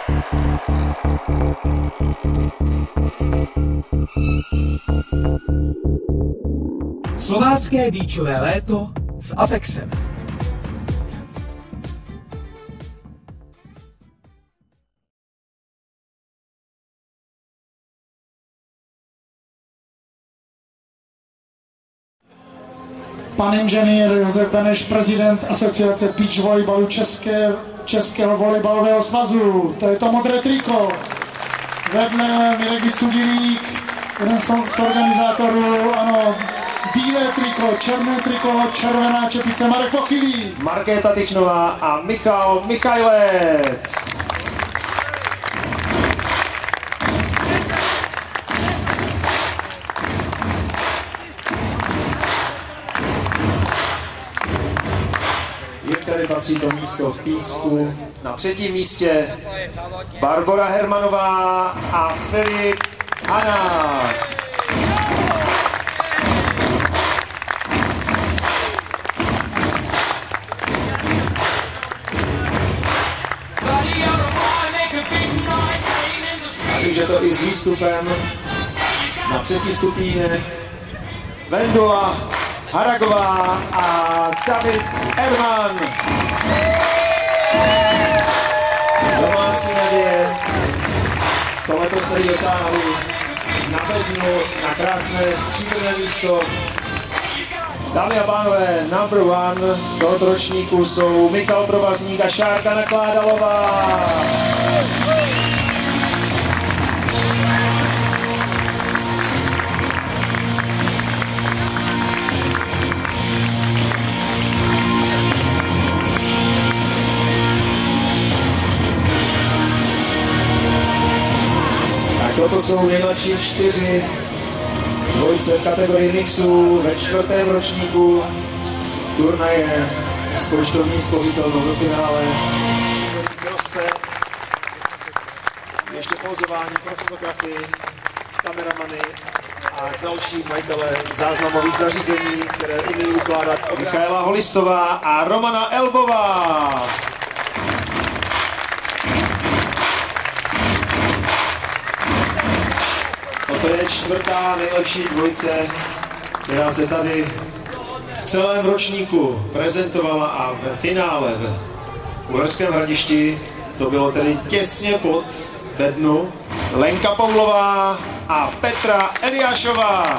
Slovácké beachové léto s Apexem. Pan inženýr Josef Beneš, prezident Asociace beach volejbalu Českého volejbalového svazu. To je to modré triko. Vedle Mirek Cudilík, jeden z organizátorů, ano, bílé triko, černé triko, červená čepice Marek Pochylý. Markéta Tychnová a Michal Michajlec. Jim tady patří to místo v písku. Na třetím místě Barbora Hermanová a Filip Hanák. Už je to i s výstupem na třetí stupínek Vendula Haragová a David Erman. Domácí naděje to letos tady dotáhli na bednu na krásné stříbrné místo. Dámy a pánové, number one tohoto ročníku jsou Michal Provazník a Šárka Nakládalová. Toto jsou nejlepší 4 dvojice v kategorii mixů ve 4. ročníku turnaje s poštovní spořitelnou do finále. Ještě pozování pro fotografii, kameramany a další majitele záznamových zařízení, které umí ukládat Michaela Holistová a Romana Elbová. To je 4. nejlepší dvojice, která se tady v celém ročníku prezentovala a ve finále v Uherském Hradišti to bylo tedy těsně pod bednu Lenka Paulová a Petra Eliášová.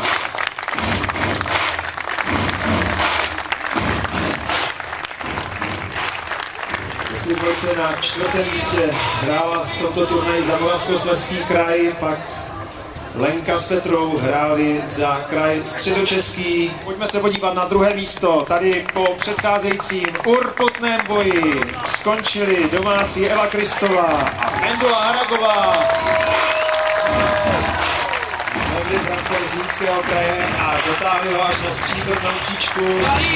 Jestli dvojice na 4. místě hrála v tomto turnaji za Moravskoslezský kraj, pak Lenka s Petrou hráli za kraj středočeský. Pojďme se podívat na 2. místo. Tady po předcházejícím urputném boji skončili domácí Eva Kristová a Vendula Haragová. Sledli brankovi z Zlínského kraje a dotáhli ho až na stříbrnou příčku.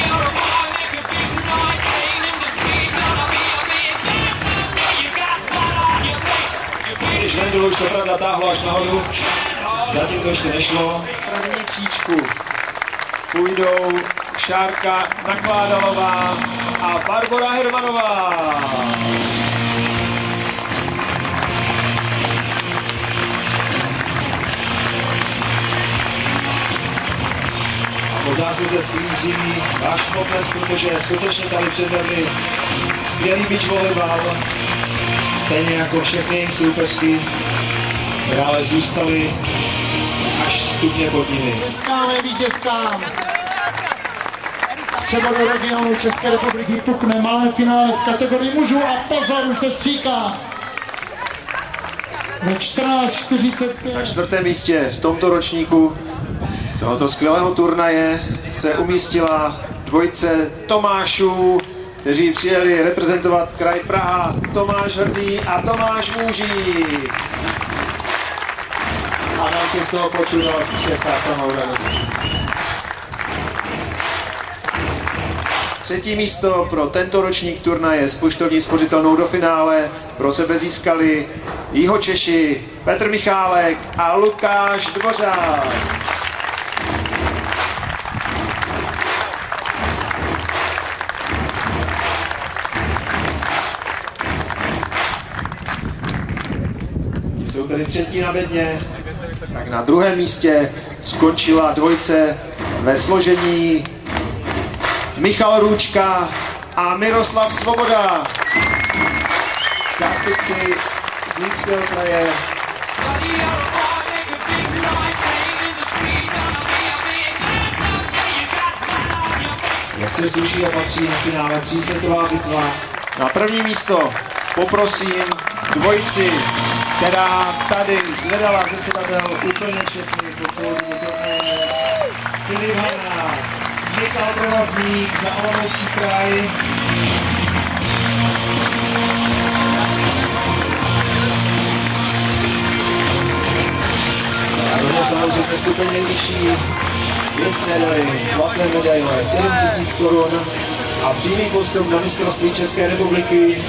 Když Vendulu už to pravda táhlo až nahoru, zatím to ještě nešlo. První příčku půjdou Šárka Nakládalová a Barbora Hermanová. A po zásluze sklíží váš potlesk, protože skutečně tady předvedli skvělý beach volejbal, stejně jako všechny jejich soupeřky, které ale zůstaly až stupně pod nimi. Tleskáme vítězkám. Třeba do regionu České republiky pukne malé finále v kategorii mužů a pozor, už se stříká. Ve 14:45. Na 4. místě v tomto ročníku tohoto skvělého turnaje se umístila dvojice Tomášů, kteří přijeli reprezentovat kraj Praha, Tomáš Hrdý a Tomáš Můžík. A nám se z toho počudala střecha samou radostí. 3. místo pro tento ročník turnaje s poštovní spořitelnou do finále pro sebe získali Jihočeši Petr Michálek a Lukáš Dvořák. byli třetí na bedně, tak na druhém místě skončila dvojce ve složení Michal Růčka a Miroslav Svoboda. Zástupci Zlínského kraje. Jak se sluší a patří na finále třísetová bitva. Na první místo poprosím dvojici, která tady zvedala ze sedadel úplně všechny po celou turné. Filip Hana, Michal Provazník za Olomoucký kraj. A tohle samozřejmě stupeň nejvyšší. Věcné dary, zlaté medaile, 7 000 korun a přímý postup na mistrovství České republiky.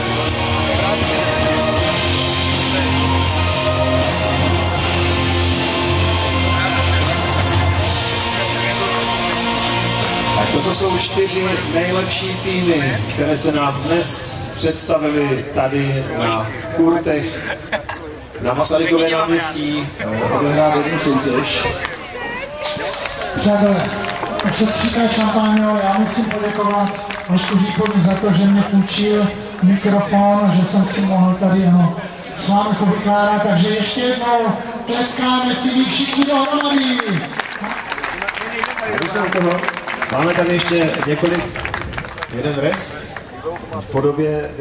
Tak toto jsou 4 nejlepší týmy, které se nám dnes představily tady na kurtech na Masarykově náměstí. Odehrát jednu soutěž. Přátelé, předstříká šampáňo, já musím poděkovat Vašku Říkovi za to, že mě půjčil mikrofon, že jsem si mohl tady s vámi to vykládat, takže ještě jednou tleskáme si vy všichni dohromady. Máme tady ještě jeden rest v podobě